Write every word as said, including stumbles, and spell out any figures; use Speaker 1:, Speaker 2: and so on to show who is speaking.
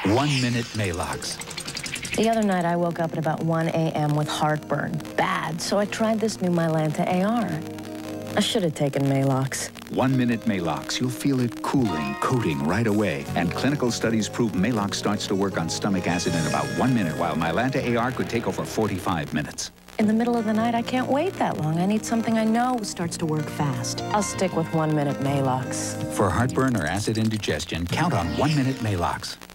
Speaker 1: One Minute Maalox.
Speaker 2: The other night, I woke up at about one A M with heartburn. Bad, so I tried this new Mylanta A R. I should have taken Maalox.
Speaker 1: One Minute Maalox. You'll feel it cooling, coating right away. And clinical studies prove Maalox starts to work on stomach acid in about one minute, while Mylanta A R could take over forty-five minutes.
Speaker 2: In the middle of the night, I can't wait that long. I need something I know starts to work fast. I'll stick with One Minute Maalox.
Speaker 1: For heartburn or acid indigestion, count on One Minute Maalox.